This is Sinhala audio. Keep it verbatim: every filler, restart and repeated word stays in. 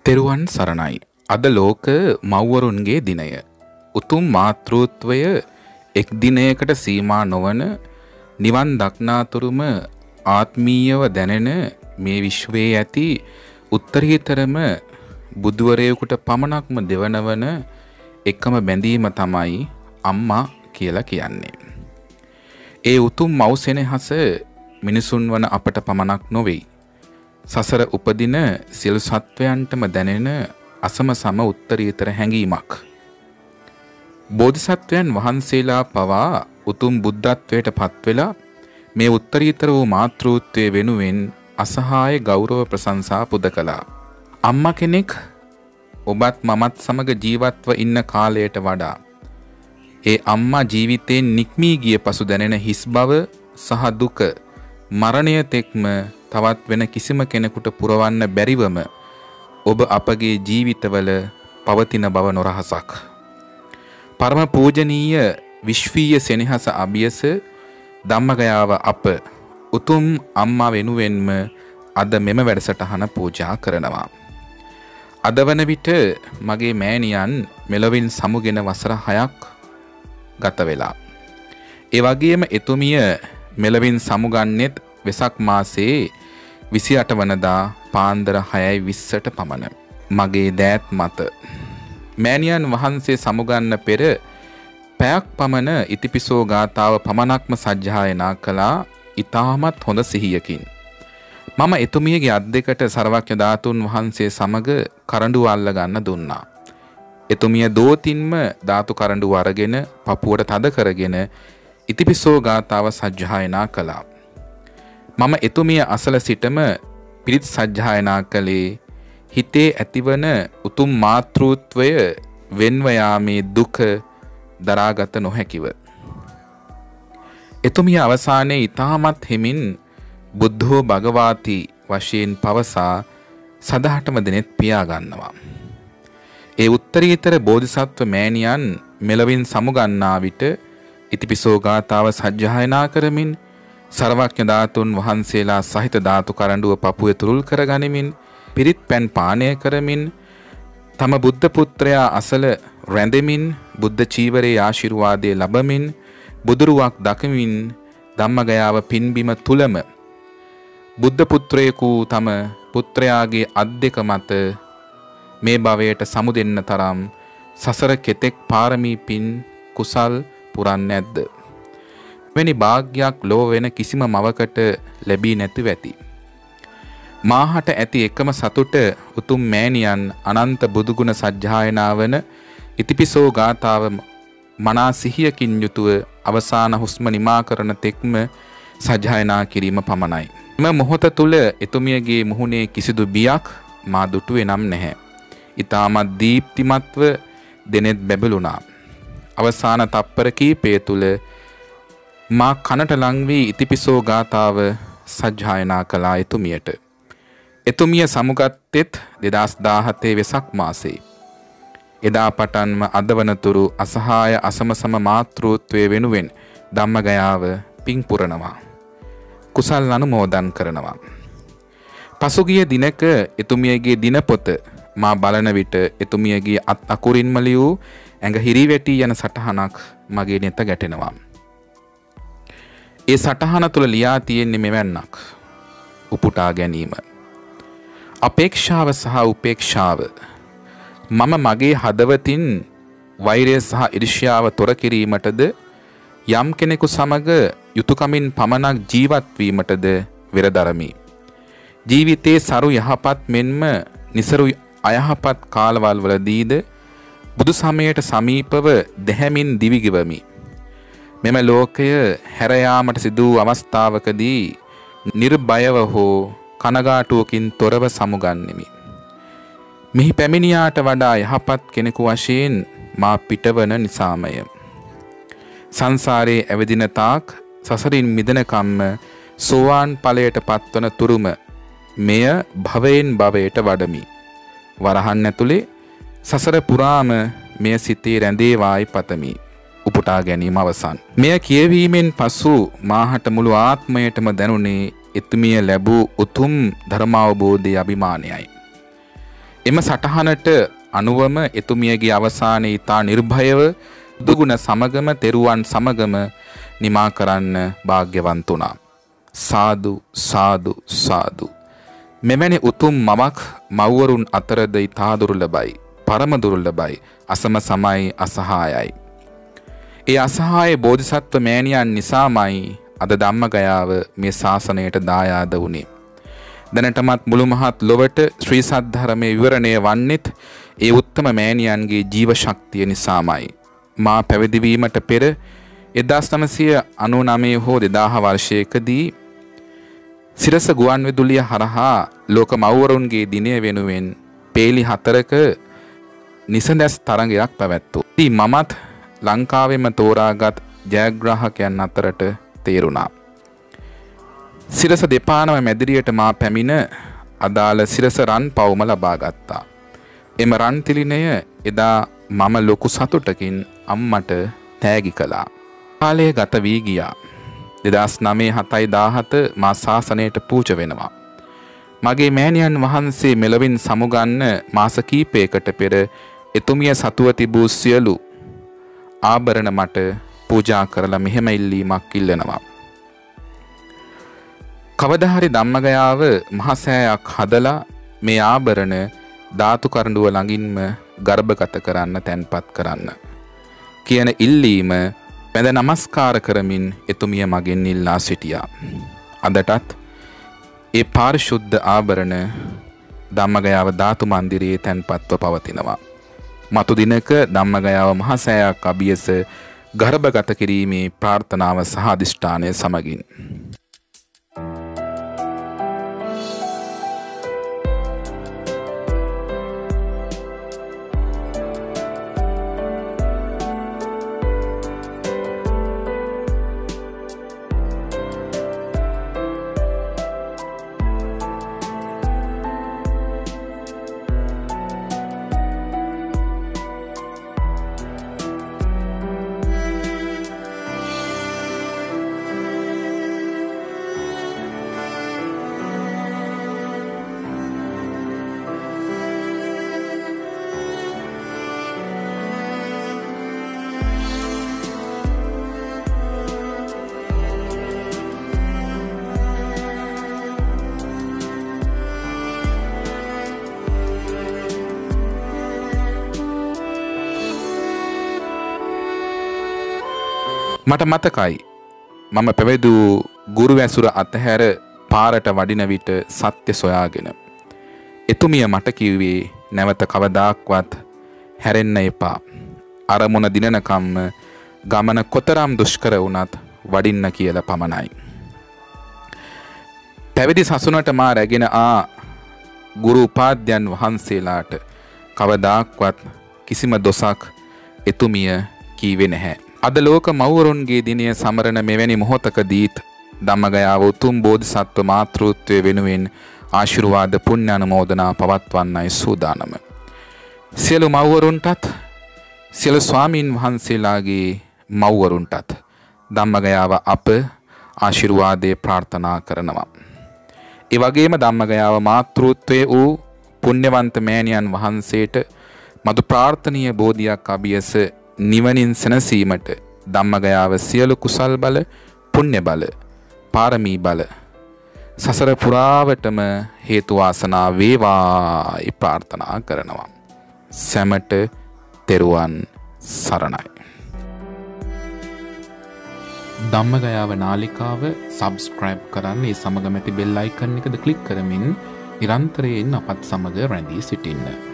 තෙරුවන් සරණයි. අද ලෝක මව්වරුන්ගේ දිනය. උතුම් මාතෘත්වය එක් දිනයකට සීමා නොවන නිවන් දක්නාතුරුම ආත්මීයව දැනෙන මේ විශ්වයේ ඇති උත්තරීතරම බුදුවරයෙකුට පමණක්ම දෙවනවන එකම බැඳීම තමයි අම්මා කියලා කියන්නේ. ඒ උතුම් මව් සෙනෙහස මිනිසුන් වන අපට පමණක් නොවේ. සසර උපදින සියලු සත්වයන්ටම දැනෙන අසම සම උත්තරීතර හැඟීමක්. බෝධිසත්වයන් වහන්සේලා පවා උතුම් බුද්ධත්වයට පත්වෙලා මේ උත්තරීතර වූ මාතෘත්වයේ වෙනුවෙන් අසහාය ගෞරව ප්‍රශංසා පුද කළා. අම්මා කෙනෙක් ඔබත් මමත් සමග ජීවත්ව ඉන්න කාලයට වඩා ඒ අම්මා ජීවිතයෙන් නික්මී ගිය පසු දැනෙන හිස් බව සහ දුක මරණය තෙක්ම තවත් වෙන කිසිම කෙනෙකුට පුරවන්න බැරිවම ඔබ අපගේ ජීවිතවල පවතින බව නොරහසක්. පරම පූජනීය විශ්වීය සෙනෙහස අභියස ධම්මගයාව අප උතුම් අම්මා වෙනුවෙන්ම අද මෙම වැඩසටහන පූජා කරනවා. අද වන විට මගේ මෑණියන් මෙලොවින් සමුගෙන වසර හයක් ගත වෙලා. ඒ වගේම එතුමිය මෙලොවින් සමුගන්නෙත් වෙසක් මාසයේ විසි අට වනදා පාන්දර හයයි විස්සට පමණ. මගේ දෑත් මත මෑණියන් වහන්සේ සමුගන්න පෙර පැයක් පමණ ඉතිපිසෝ ගාථාව පමණක්ම සජ්ජායනා කළා ඉතාමත් හොඳ සිහියකින්. මම එතුමියගේ අත් දෙකට සර්වඥ ධාතුන් වහන්සේ සමග කරඬුව අල්ල ගන්න දුන්නා. එතුමිය දෝතින්ම ධාතු කරඬුව අරගෙන පපුවට තද කරගෙන ඉතිපිසෝ ගාථාව සජ්ජායනා කළා. මම එතුමිය අසල සිටම පිරිත් සජ්ජායනා කළේ හිතේ ඇතිවන උතුම් මාතෘත්වය වෙන්ව යාමේ දුක දරාගත නොහැකිව. එතුමිය අවසානයේ ඊටමත් හිමින් බුද්ධෝ භගවාති වශයෙන් පවසා සදහටම දෙනෙත් පියා ගන්නවා. ඒ උත්තරීතර බෝධිසත්ව මෑණියන් මෙලවින් සමුගන්නා විට ඉතිපිසෝ ගාථාව සජ්ජායනා කරමින් සර්වඥ ධාතුන් වහන්සේලා සහිත ධාතු කරඬුව පපුවේ තුරුල් කරගනිමින් පිරිත් පැන් පානය කරමින් තම බුද්ධ පුත්‍රයා අසල රැඳෙමින් බුද්ධ චීවරයේ ආශිර්වාදයේ ලැබමින් බුදුරුවක් දකිමින් ධම්මගයාව පින්බිම තුලම බුද්ධ පුත්‍රයෙකු තම පුත්‍රයාගේ අත් දෙක මත මේ භවයට සමුදෙන්න තරම් සසර කෙතෙක් පාරමී පින් කුසල් පුරන්නේ නැද්ද? වෙනි භාග්යක් ලෝ වෙන කිසිම මවකට ලැබී නැති වෙති. මාහට ඇති එකම සතුට උතුම් මෑණියන් අනන්ත බුදුගුණ සජ්ජායනාවන ඉතිපිසෝ ගාථාව මනා සිහියකින් යුතුව අවසාන හුස්ම නිමා කරන තෙක්ම සජ්ජායනා කිරීම පමණයි. එම මොහොත තුල එතුමියගේ මුහුණේ කිසිදු බියක් මා දුටුවේ නම් නැහැ. ඊටමත් දීප්තිමත්ව දෙනෙත් බැබළුණා. අවසාන තප්පර කීපය තුල මා කනට ලං වී ඉතිපිසෝ ගාථාව සජ්ජායනා කළා එතුමියට. එතුමිය සමුගත්තෙත් දෙදහස් දාහතේ වෙසක් මාසයේ. එදා පටන්ම අද වනතුරු අසහාය අසමසම මාතෘත්වයේ වෙනුවෙන් ධම්මගයාව පිං පුරනවා. කුසල් අනුමෝදන් කරනවා. පසුගිය දිනක එතුමියගේ දිනපොත මා බලන විට එතුමියගේ අත් අකුරින්ම ලියූ ඇඟ හිරිවැටි යන සටහනක් මගේ නෙත ගැටෙනවා. ඒ සටහන තුළ ලියා තියෙන්නේ මෙවැන්නක්. උපුටා ගැනීම. අපේක්ෂාව සහ උපේක්ෂාව. මම මගේ හදවතින් වෛරය සහ ඊර්ෂ්‍යාව තොර කිරීමටද යම් කෙනෙකු සමග යුතුයකමින් පමණක් ජීවත් වීමටද වෙරදරමි. ජීවිතයේ සරු යහපත් මෙන්ම නිසරු අයහපත් කාලවල වලදීද බුදු සමයට සමීපව දැහැමින් දිවි ගෙවමි. මෙම ලෝකය හැර යාමට සිදු වූ අවස්ථාවකදී නිර්භයව හෝ කනගාටුවකින් තොරව සමුගන්නෙමි. මෙහි පැමිණියාට වඩා යහපත් කෙනෙකු වශයෙන් මා පිටවන නිසාමය. සංසාරයේ ඇවිදින තාක් සසරින් මිදෙනකම්ම සෝවාන් ඵලයට පත්වන තුරුම මෙය භවයෙන් භවයට වඩමි. වරහන් ඇතුලේ සසර පුරාම මෙය සිතේ රැඳේවායි පතමි. උපුටා ගැනීම අවසන්. මෙය කියවීමෙන් පසු මාහට මුළු ආත්මයටම දැනුනේ එතුමිය ලැබූ උතුම් ධර්මාවබෝධයේ අභිමානයයි. එම සටහනට අනුවම එතුමියගේ අවසානයේ ඊතා නිර්භයව දුගුණ සමගම තෙරුවන් සමගම නිමා කරන්න වාග්යවන්ත වුණා. සාදු සාදු සාදු. මෙවැනි උතුම් මමක් මව්වරුන් අතරද ඊතා දුර්ලභයි, පරම දුර්ලභයි, අසම සමයි, අසහායයි. ඒ අසහාය බෝධිසත්ව මෑණියන් නිසාමයි අද ධම්මගයාව මේ ශාසනයට දායාද වුණේ. දැනටමත් මුළු මහත් ලොවට ශ්‍රී සද්ධර්මයේ විවරණය වන්නෙත් ඒ උත්තම මෑණියන්ගේ ජීව ශක්තිය නිසාමයි. මා පැවිදි වීමට පෙර එක්දාස් නවසිය අනූනවය හෝ දෙදාහ වර්ෂයකදී සිරස ගුවන් විදුලිය හරහා ලෝක මව්වරුන්ගේ දිනය වෙනුවෙන් පේලි හතරක නිසඳැස් තරඟයක් පැවැත්වුවා. ඉතින් මමත් ලංකාවෙම තෝරාගත් ජයග්‍රාහකයන් අතරට තේරුණා. සිරස දෙපානම මැදිරියට මා පැමිණ අදාළ සිරස රන් පවුම ලබා ගත්තා. එම රන් තිලිනය එදා මම ලොකු සතුටකින් අම්මට තෑගි කළා. කාලය ගත වී ගියා. දෙදාස් නවය හතයි දාහත මා ශාසනයට පූජ වෙනවා. මගේ මෑණියන් වහන්සේ මෙලොවින් සමුගන්න මාස කීපයකට පෙර එතුමිය සතුව තිබූ සියලු ආභරණ මට පූජා කරලා මෙහෙම ඉල්ලීමක් ඉල්ලනවා. කවදා හරි ධම්මගයාව මහසෑයක් හදලා මේ ආභරණ ධාතු කරඬුව ළඟින්ම ගර්භගත කරන්න තැන්පත් කරන්න කියන ඉල්ලීම වැඳ නමස්කාර කරමින් එතුමිය මගෙන් ඉල්ලා සිටියා. අදටත් ඒ පාරිශුද්ධ ආභරණ ධම්මගයාව ධාතු මන්දිරයේ තැන්පත්ව පවතිනවා. මතු දිනක ධම්මගයාව මහසෑයක් අභියස ගර්භගත කිරීමේ ප්‍රාර්ථනාව සහ අධිෂ්ඨානය සමගින් මට මතකයි මම පැවිදි ගුරු වැසුර අතහැර පාරට වඩින විට සත්‍ය සොයාගෙන එතුමිය මට කිව්වේ නැවත කවදාක්වත් හැරෙන්න එපා. අරමුණ දිනනකම්ම ගමන කොතරම් දුෂ්කර වුණත් වඩින්න කියලා පමණයි. පැවිදි සසුනට මා රැගෙන ආ ගුරු උපාධ්‍යයන් වහන්සේලාට කවදාක්වත් කිසිම දොසක් එතුමිය කීවේ නැහැ. අද ලෝක මව්වරුන්ගේ දිනය සමරන මෙවැනි මොහොතකදීත් ධම්මගයාව උතුම් බෝධිසත්ව මාතෘත්වය වෙනුවෙන් ආශිර්වාද පුණ්‍ය අනුමෝදනා පවත්වන්නයි සූදානම. සියලු මව්වරුන්ටත් සියලු ස්වාමීන් වහන්සේලාගේ මව්වරුන්ටත් ධම්මගයාව අප ආශිර්වාදේ ප්‍රාර්ථනා කරනවා. ඒ වගේම ධම්මගයාව මාතෘත්වයේ වූ පුණ්‍යවන්ත මෑණියන් වහන්සේට මතු ප්‍රාර්ථනීය බෝධියක් අභියස නිවනින් සැනසීමට ධම්මගයාව සියලු කුසල් බල, පුණ්‍ය බල, පාරමී බල සසර පුරාවටම හේතු වාසනා වේවායි ප්‍රාර්ථනා කරනවා. සැමට තෙරුවන් සරණයි. ධම්මගයාව නාලිකාව සබ්ස්ක්‍රයිබ් කරන්න, ඒ සමග ඇති බෙල් අයිකන් එකද ක්ලික් කරමින් නිරන්තරයෙන් අපත් සමග රැඳී සිටින්න.